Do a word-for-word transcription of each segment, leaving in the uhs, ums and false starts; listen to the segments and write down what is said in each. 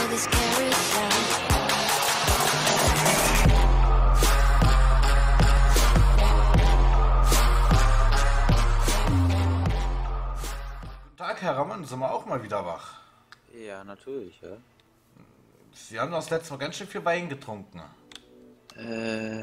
the scary side. Guten Tag, Herr Ramon, sind wir auch mal wieder wach? Ja, natürlich, ja. Sie haben doch das letzte Mal ganz schön viel Wein getrunken. Äh.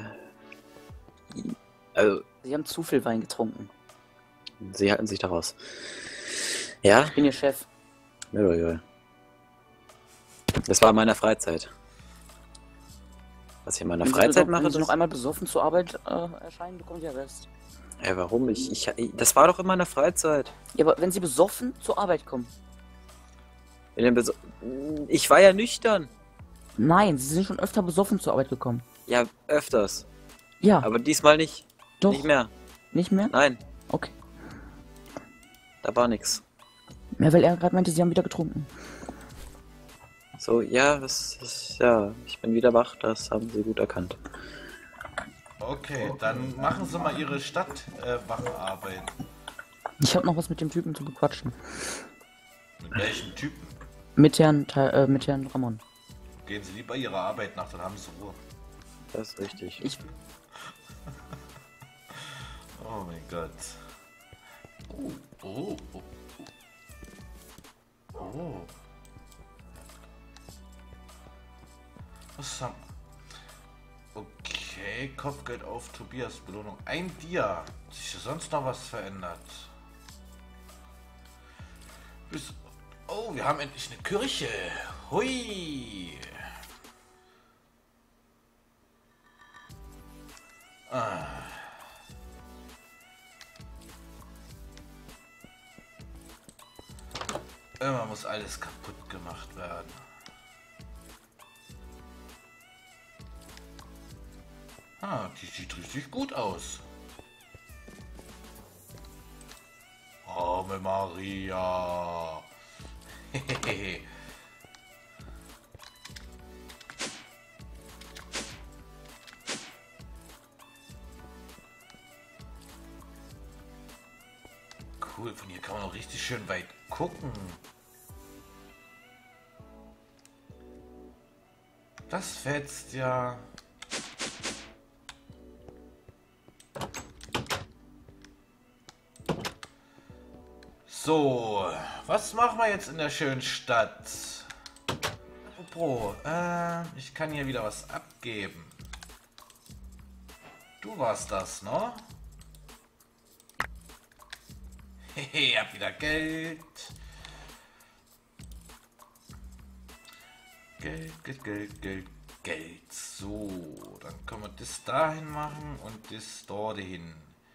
Also, Sie haben zu viel Wein getrunken. Sie halten sich daraus. Ja? Ich bin Ihr Chef. Ja, ja, ja. Das war in meiner Freizeit. Was ich in meiner Wenn Sie Freizeit besoffen- mache, Wenn Sie das... noch einmal besoffen zur Arbeit äh, erscheinen, bekommen Sie Arrest. Ja, warum? Ich, ich, das war doch in meiner Freizeit. Ja, aber wenn Sie besoffen zur Arbeit kommen. In den Beso ich war ja nüchtern. Nein, Sie sind schon öfter besoffen zur Arbeit gekommen. Ja, öfters. Ja, Aber diesmal nicht. doch. Nicht mehr. Nicht mehr? Nein, Okay. da war nix. Ja, weil er gerade meinte, Sie haben wieder getrunken. So, ja, das ist, ja, ich bin wieder wach, das haben Sie gut erkannt. Okay, dann machen Sie mal Ihre Stadtwacharbeit. Ich habe noch was mit dem Typen zu bequatschen. Mit welchen Typen? Mit Herrn, Ta- äh, mit Herrn Ramon. Gehen Sie lieber Ihrer Arbeit nach, dann haben Sie Ruhe. Das ist richtig. Ich, Oh mein Gott. Oh, oh, oh. Oh. Was haben... Okay, Kopfgeld auf Tobias Belohnung. Ein Dia. Hat sich sonst noch was verändert? Bis... Oh, wir haben endlich eine Kirche. Hui. Ah. Immer muss alles kaputt gemacht werden. Ah, die sieht richtig gut aus. Ave Maria. Hehehe. Cool, von hier kann man auch richtig schön weit gucken. Das fetzt ja. So, was machen wir jetzt in der schönen Stadt? Apropos, äh, ich kann hier wieder was abgeben. Du warst das, ne? Hehe, hab wieder Geld. Geld, Geld, Geld, Geld, Geld. So, dann können wir das dahin machen und das dort hin.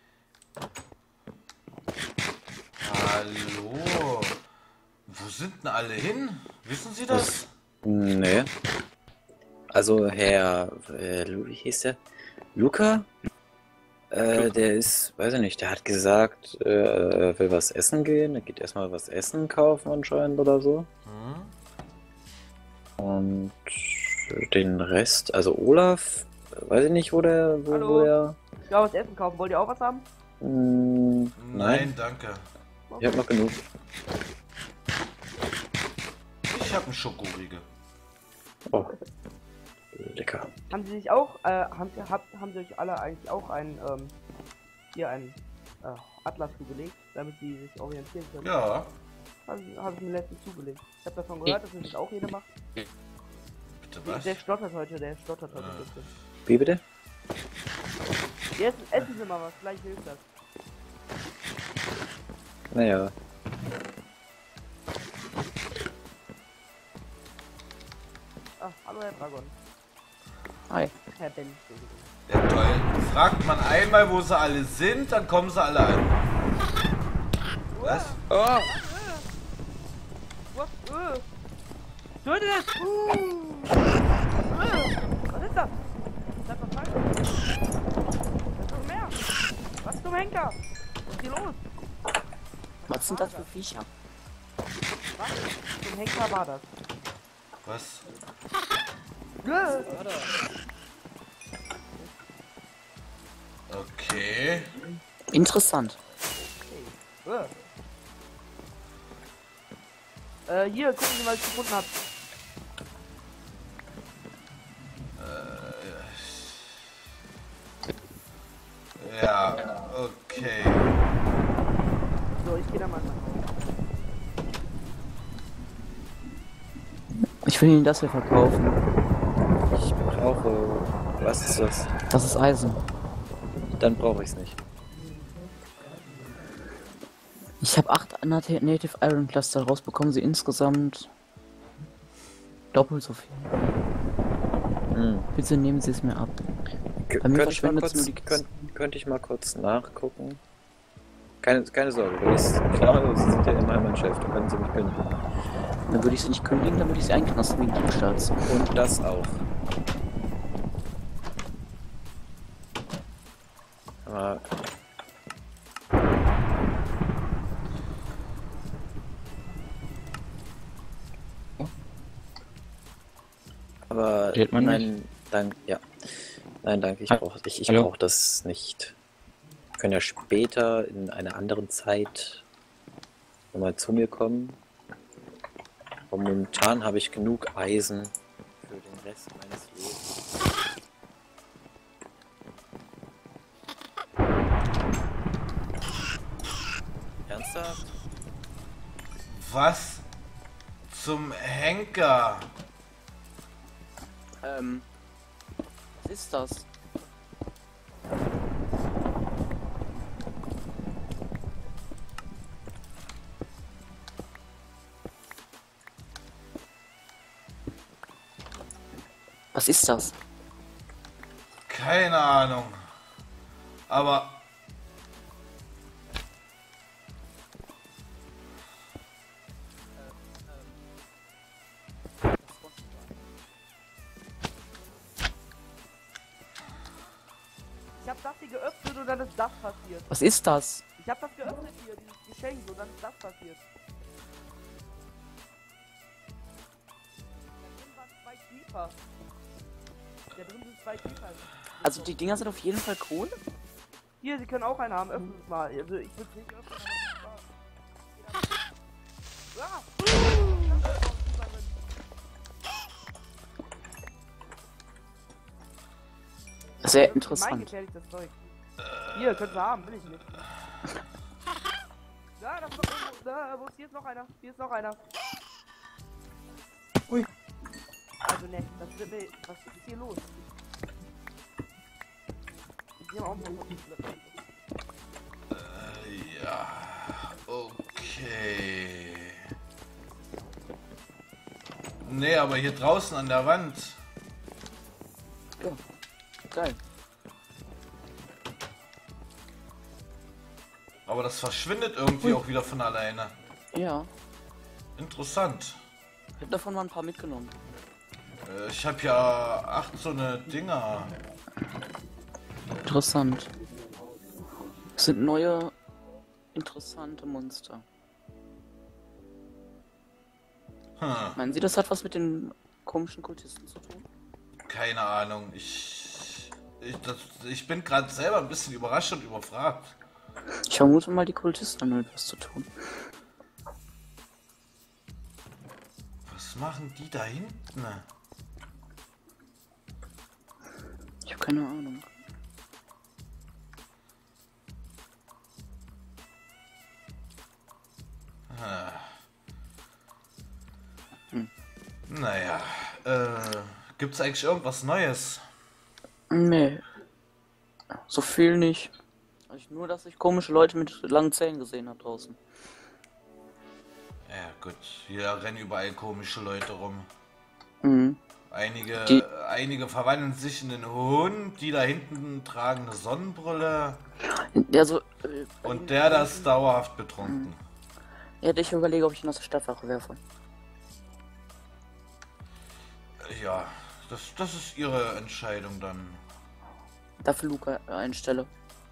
Hallo? Wo sind denn alle hin? Wissen Sie das? Nee. Also Herr, äh, Lu- wie hieß der? Luca? Äh, der ist, weiß ich nicht, der hat gesagt, äh, er will was essen gehen. Er geht erstmal was essen kaufen anscheinend oder so. Hm? Und den Rest, also Olaf, weiß ich nicht, wo der, wo, Hallo? wo der... Ja, was essen kaufen. Wollt ihr auch was haben? Hm, Nein, nein, danke. ich hab noch genug. Ich habe einen Schokoriegel. Oh, lecker. Haben sie sich auch, äh, haben, sie- hab, haben sie euch alle eigentlich auch einen, ähm, hier einen äh, Atlas zugelegt, damit sie sich orientieren können? Ja, Habe hab ich mir letztens zugelegt. Ich habe davon gehört, dass das auch jeder macht. bitte was? Der stottert heute, der stottert heute Ah. ein bisschen. Wie bitte? Jetzt essen Sie mal was, vielleicht hilft das. Naja, Ah, hallo Herr Dragon. hi. Herr Ben. Ja, toll. Fragt man einmal, wo sie alle sind, dann kommen sie alle an. Was? oh, Was? Äh. Leute, das? Uh. Äh. Was ist das? Das ist was falsch. Das ist noch mehr. Was zum Henker? Was ist hier los? Was sind das für Viecher? Was zum Henker war das? Was? Äh. Okay. Interessant. Äh. Äh, hier, gucken Sie mal, was ich gefunden habe. Okay. So, ich gehe da mal rein. Ich will Ihnen das hier verkaufen. Ich brauche... Was ist das? Das ist Eisen. Dann brauche ich es nicht. Ich habe acht Nat- Native Iron Cluster rausbekommen, sie insgesamt doppelt so viel. Hm. Bitte nehmen Sie es mir ab. K Bei mir könnte ich mal verschwendet kurz, nur die könnt, könnte ich mal kurz nachgucken? Keine, keine Sorge, du bist klar, Sie sind ja immer mein Chef, da können Sie mich kündigen. Dann würde ich sie nicht kündigen, dann würde ich sie einknasten wegen Diebstahls. Und das auch. Aber... Aber Steht man nein, danke, ja. Nein, danke, ich Ha- brauche ich, ich Hallo? brauch das nicht. Wir können ja später in einer anderen Zeit nochmal zu mir kommen. Und momentan habe ich genug Eisen für den Rest meines Lebens. Ernsthaft? Was zum Henker? Ähm. Was ist das? Was ist das? Keine Ahnung. Aber Ich hab das hier geöffnet und dann ist das passiert. Was ist das? Ich hab das geöffnet hier, dieses Geschenk, und dann ist das passiert. Da drin waren zwei Creeper. Da drin sind zwei Creeper. Also die Dinger sind auf jeden Fall cool. Hier, Sie können auch einen haben, öffnen Sie es mal. Also ich würde nicht öffnen, aber es war... Ah! Sehr Mein interessant. gefährliches Zeug. Hier, könnt ihr haben, will ich nicht. Ja, da ist noch irgendwo, da, wo ist, hier ist noch einer, hier ist noch einer. Ui. Also ne, das wird mir, was ist hier los? Die haben auch noch ja, okay. Nee, aber hier draußen an der Wand. Ja. Geil. Aber das verschwindet irgendwie Ui. auch wieder von alleine. Ja. Interessant. Ich habe davon mal ein paar mitgenommen. Äh, Ich habe ja acht so eine Dinger. Interessant. Das sind neue, interessante Monster. Hm, Meinen Sie, das hat was mit den komischen Kultisten zu tun? keine Ahnung. Ich, ich, das, ich bin gerade selber ein bisschen überrascht und überfragt. Ich vermute mal, die Kultisten haben damit was zu tun. Was machen die da hinten? Ich habe keine Ahnung. Ah. Hm. Naja, äh, gibt's eigentlich irgendwas Neues? Nee. So viel nicht. Ich, nur, dass ich komische Leute mit langen Zähnen gesehen habe draußen. Ja gut, hier rennen überall komische Leute rum. Mhm. Einige, Die- einige verwandeln sich in einen Hund, die da hinten tragen eine Sonnenbrille Also, äh, bei und den- der das ist dauerhaft betrunken. Ja, ich überlege, ob ich ihn aus der Stadtwache werfe. Ja, das, das ist ihre Entscheidung dann. Dafür Luca einstelle.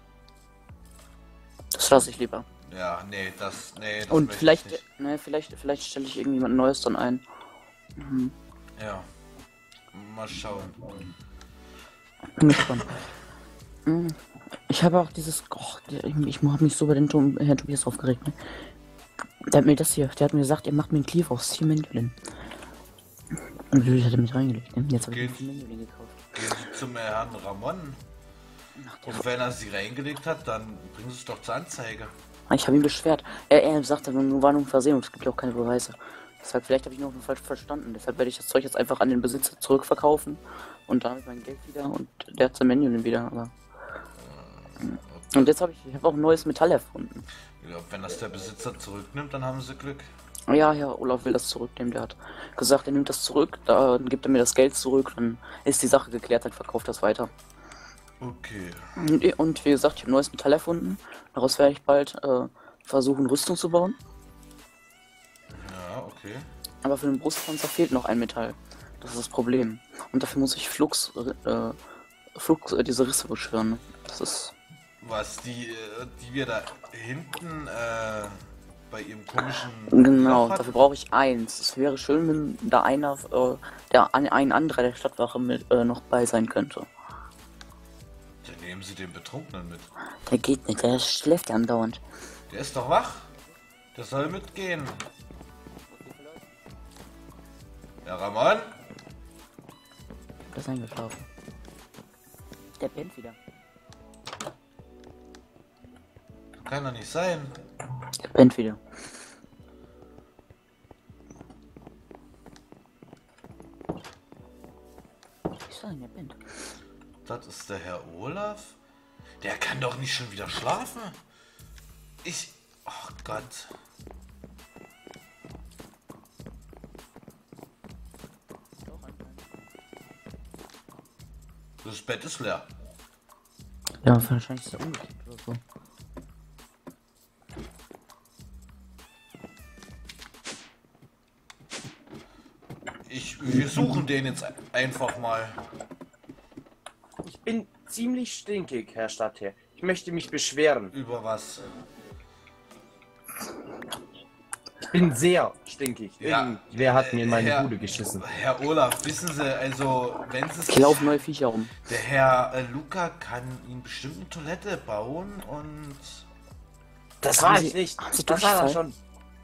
Das lasse ich lieber. Ja, nee, das, nee, das Und möchte vielleicht, ich nicht. ne, vielleicht, vielleicht stelle ich irgendjemand Neues dann ein. Mhm. Ja, mal schauen. Bin gespannt. Mhm. Ich habe auch dieses, och, der- ich, ich habe mich so bei den Tom, Herrn Tobias aufgeregt. Ne? Der hat mir das hier, der hat mir gesagt, er macht mir einen Cleave aus vier Mandolin. Und natürlich hat er mich reingelegt. Ne? Jetzt habe ich mir Geht. vier Mandolin gekauft. Gehen Sie zum Herrn Ramon. Ach, der Und wenn er sie reingelegt hat, dann bringen sie es doch zur Anzeige. Ich habe ihn beschwert. Er, er sagte, nur war nur ein Versehen und es gibt ja auch keine Beweise. Deshalb, vielleicht habe ich noch falsch verstanden. Deshalb werde ich das Zeug jetzt einfach an den Besitzer zurückverkaufen und dann habe ich mein Geld wieder und der hat sein Menü wieder. Aber und jetzt habe ich, ich habe auch ein neues Metall erfunden. Ich glaube, wenn das der Besitzer zurücknimmt, dann haben sie Glück. Ja, Herr Olaf will das zurücknehmen. Der hat gesagt, er nimmt das zurück, dann gibt er mir das Geld zurück, dann ist die Sache geklärt, dann verkauft das weiter. Okay. Und, und wie gesagt, ich habe ein neues Metall erfunden. Daraus werde ich bald äh, versuchen, Rüstung zu bauen. Ja, okay. Aber für den Brustpanzer fehlt noch ein Metall. Das ist das Problem. Und dafür muss ich Flux, äh, Flux, äh, diese Risse beschwören. Das ist... Was, die, äh, die wir da hinten, äh, bei ihrem komischen... Genau, Loch hatten? dafür brauche ich eins. Es wäre schön, wenn da einer, äh, der ein, ein anderer der Stadtwache mit, äh, noch bei sein könnte. Dann nehmen sie den Betrunkenen mit. Der geht nicht, der schläft ja andauernd. Der ist doch wach. Der soll mitgehen. Ja, Ramon? Der ist eingeschlafen. Der pennt wieder. Kann doch nicht sein. Der pennt wieder. Ich sag, der pennt. Das ist der Herr Olaf? Der kann doch nicht schon wieder schlafen. Ich... Ach Gott. Das Bett ist leer. Ja, wahrscheinlich ist er umgekippt oder so. Ich, wir suchen den jetzt einfach mal. Ich bin ziemlich stinkig, Herr Stadtherr. Ich möchte mich beschweren. Über was? Ich bin sehr stinkig. Ja, Irgendwer hat mir in meine Herr- Bude geschissen. Herr Olaf, wissen Sie, also, wenn Sie Hier laufen neue Viecher rum. Der Herr äh, Luca kann Ihnen bestimmt eine Toilette bauen und... Das Haben war Sie- ich nicht. haben Sie Das war er Durchfall? schon.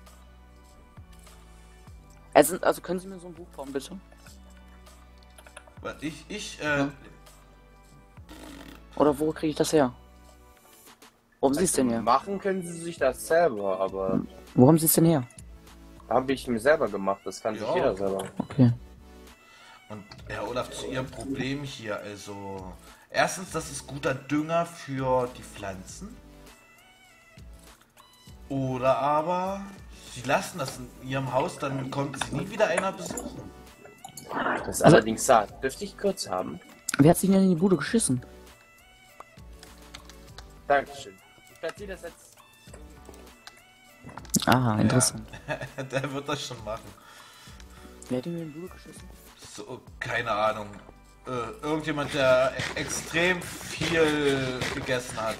Also, also können Sie mir so ein Buch bauen, bitte? Ich, ich, äh, Oder wo kriege ich das her? Wo haben Sie es denn her? Machen können sie sich das selber, aber Wo haben Sie es denn her? habe ich mir selber gemacht. Das kann sich Ja. jeder selber. Okay. und Herr Olaf, zu Ihrem Problem hier, also... Erstens, das ist guter Dünger für die Pflanzen. Oder aber, Sie lassen das in Ihrem Haus, dann kommt Sie nie wieder einer besuchen. Das Also- allerdings sagt, dürfte ich kurz haben. Wer hat sich denn in die Bude geschissen? Dankeschön. Ich platziere das jetzt. Ah, interessant. Der wird das schon machen. Wer hat ihn in die Bude geschissen? So, keine Ahnung. Äh, irgendjemand, der e- extrem viel gegessen hat.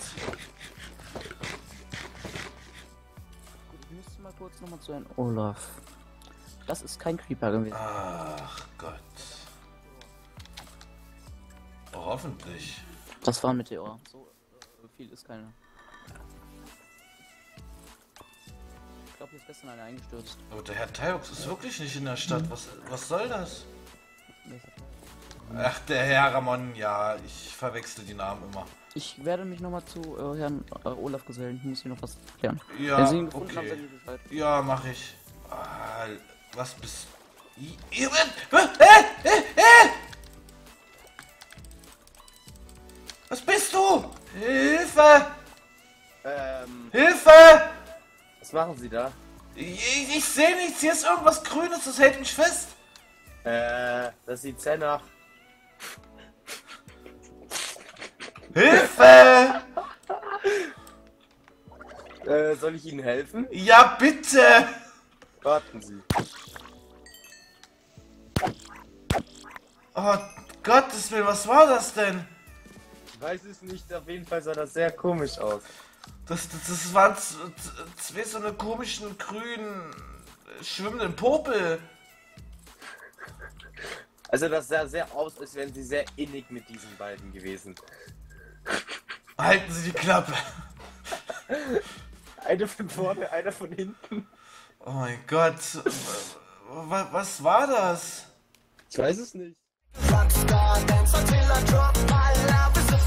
Ich müsste mal kurz nochmal zu Herrn Olaf. Das ist kein Creeper gewesen. Ach Gott. Oh, hoffentlich. Das war ein Meteor. So äh, viel ist keiner. Ich glaube, hier ist gestern einer eingestürzt. Aber der Herr Tyox ist wirklich nicht in der Stadt. Was, was soll das? Ach, der Herr Ramon, ja, ich verwechsel die Namen immer. Ich werde mich nochmal zu äh, Herrn äh, Olaf gesellen. Ich muss hier noch was klären. Ja, Wenn Sie ihn gefunden haben, okay. sagen Sie Bescheid. Ja, mach ich. Ah, was bist... I- Ihr- Äh, äh, äh! Was bist du? Hilfe! Ähm, Hilfe! was machen Sie da? Ich, ich sehe nichts, hier ist irgendwas Grünes, das hält mich fest. Äh, das sieht sehr nach. Hilfe! Äh, soll ich Ihnen helfen? Ja, bitte! Warten Sie. Oh, Gottes Willen, was war das denn? Ich weiß es nicht, auf jeden Fall sah das sehr komisch aus. Das, das, das waren z- z- zwei so eine komischen, grünen, äh, schwimmenden Popel. Also das sah sehr aus, als wären Sie sehr innig mit diesen beiden gewesen. Halten Sie die Klappe. Einer von vorne, einer von hinten. Oh mein Gott. Was, was war das? Ich weiß es nicht. Rockstar, dance until I drop my love is a